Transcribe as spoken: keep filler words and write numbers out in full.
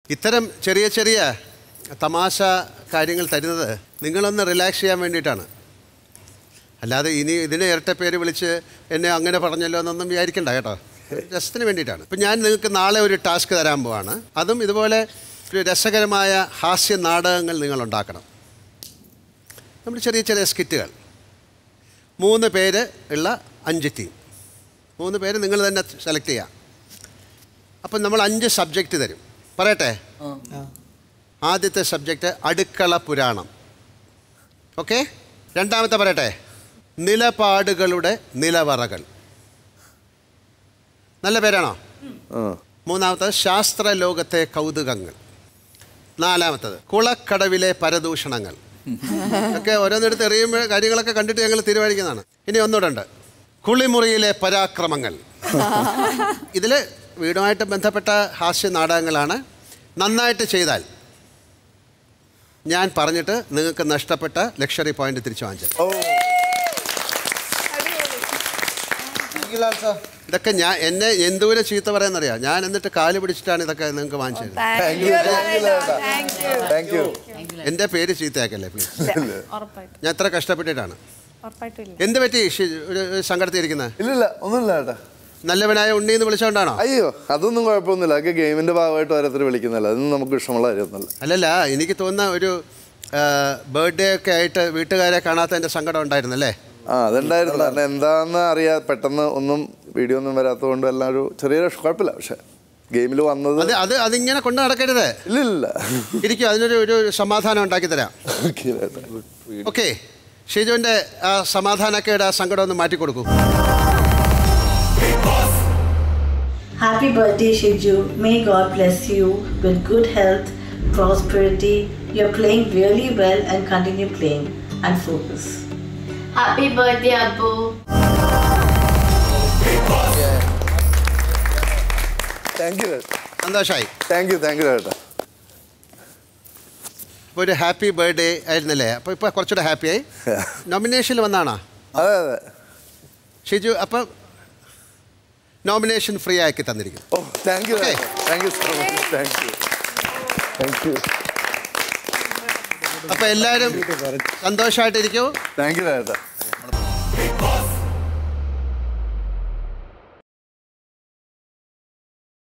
ഇത്തരം ചെറിയ ചെറിയ തമാശ കാര്യങ്ങൾ തരുന്നത് നിങ്ങളൊന്ന് റിലാക്സ് ചെയ്യാൻ വേണ്ടിയിട്ടാണ്. അല്ലാതെ ഇനി ഇതിനെ ഇരട്ട പേര് വിളിച്ച് എന്നെ അങ്ങനെ പറഞ്ഞല്ലോ എന്നൊന്നും വിചാരിക്കണ്ട കേട്ടോ. രസത്തിന് വേണ്ടിയിട്ടാണ്. ഇപ്പം ഞാൻ നിങ്ങൾക്ക് നാളെ ഒരു ടാസ്ക് തരാൻ പോവാണ്. അതും ഇതുപോലെ ഒരു രസകരമായ ഹാസ്യ നാടകങ്ങൾ നിങ്ങൾ ഉണ്ടാക്കണം. നമ്മൾ ചെറിയ ചെറിയ സ്കിറ്റുകൾ. മൂന്ന് പേര് ഉള്ള അഞ്ച് ടീം. മൂന്ന് പേര് നിങ്ങൾ തന്നെ സെലക്ട് ചെയ്യാം. അപ്പം നമ്മൾ അഞ്ച് സബ്ജക്റ്റ് തരും. പറയട്ടെ? ആദ്യത്തെ സബ്ജക്റ്റ് അടുക്കള പുരാണം. ഓക്കെ. രണ്ടാമത്തെ പറയട്ടെ? നിലപാടുകളുടെ നിലവറകൾ. നല്ല പേരാണോ? മൂന്നാമത്തത് ശാസ്ത്ര ലോകത്തെ കൗതുകങ്ങൾ. നാലാമത്തത് കുളക്കടവിലെ പരദൂഷണങ്ങൾ. ഒക്കെ ഓരോന്നിടത്ത് എറിയുമ്പോൾ കാര്യങ്ങളൊക്കെ കണ്ടിട്ട് ഞങ്ങൾ തീരുമാനിക്കുന്നതാണ്. ഇനി ഒന്നുകൂടെ ഉണ്ട്, കുളിമുറിയിലെ പരാക്രമങ്ങൾ. ഇതിൽ വീടുമായിട്ട് ബന്ധപ്പെട്ട ഹാസ്യ നാടകങ്ങളാണ്. നന്നായിട്ട് ചെയ്താൽ ഞാൻ പറഞ്ഞിട്ട് നിങ്ങൾക്ക് നഷ്ടപ്പെട്ട ലക്ഷറി പോയിന്റ് തിരിച്ചു വാങ്ങിച്ചത്. ഇതൊക്കെ ഞാൻ എന്നെ എന്തോരം ചീത്ത പറയാന്നറിയാം. ഞാൻ എന്നിട്ട് കാല് പിടിച്ചിട്ടാണ് ഇതൊക്കെ നിങ്ങൾക്ക് വാങ്ങിച്ചത്. എൻ്റെ പേര് ചീത്തയാക്കല്ലേ പ്ലീസ്. ഞാൻ എത്ര കഷ്ടപ്പെട്ടിട്ടാണ്. എന്ത് പറ്റി ഒരു സങ്കടത്തിരിക്കുന്നത്? ഇല്ലില്ല, ഒന്നുമില്ല ചേട്ടാ. നല്ലവനായ ഉണ്ണി എന്ന് വിളിച്ചോണ്ടാണോ? അയ്യോ, അതൊന്നും കുഴപ്പമൊന്നുമില്ല. അതൊക്കെ ഗെയിമിന്റെ ഭാഗമായിട്ട് ഓരോരുത്തർ വിളിക്കുന്നില്ല. അതൊന്നും നമുക്ക് ഇഷ്ടമുള്ള കാര്യമൊന്നുമല്ല. അല്ലല്ല, എനിക്ക് തോന്നുന്ന ഒരു ബർത്ത്ഡേ ഒക്കെ ആയിട്ട് വീട്ടുകാരെ കാണാത്തതിന്റെ സങ്കടം ഉണ്ടായിരുന്നല്ലേ? ആ, അതുണ്ടായിരുന്നു. കാരണം എന്താന്ന് അറിയാ പെട്ടെന്ന് ഒന്നും വീഡിയോ ഒന്നും വരാത്തത് കൊണ്ട് എല്ലാം ഒരു ചെറിയൊരു കുഴപ്പമില്ല. പക്ഷെ ഗെയിമിൽ വന്നത് അത് അതിങ്ങനെ കൊണ്ട് നടക്കരുത്. ഇല്ലില്ല, ഇരിക്കും. അതിനൊരു ഒരു സമാധാനം ഉണ്ടാക്കി തരാം. ഓക്കെ, ഷിജുവിന്റെ ആ സമാധാനക്കേട് ആ സങ്കടം ഒന്ന് മാറ്റി കൊടുക്കൂ. Happy birthday, Shiju. May God bless you with good health, prosperity. You're playing really well and continue playing and focus. Happy birthday, Abbu. Thank you. സന്തോഷമായി. താങ്ക് യു താങ്ക് യു ചേട്ടാ. ഇപ്പോൾ ഒരു ഹാപ്പി ബർത്ത്ഡേ ആയിരുന്നല്ലേ? അപ്പോൾ ഇപ്പോൾ കുറച്ചുകൂടെ ഹാപ്പിയായി. നോമിനേഷനിൽ വന്നാണോ? അതെ അതെ. ഷിജു അപ്പം നോമിനേഷൻ ഫ്രീ ആക്കി തന്നിരിക്കും. ഓ, thank you thank you so much. Thank you thank you. അപ്പോൾ എല്ലാവരും സന്തോഷമായിട്ടിരിക്കൂ. താങ്ക് യു ചേട്ടാ.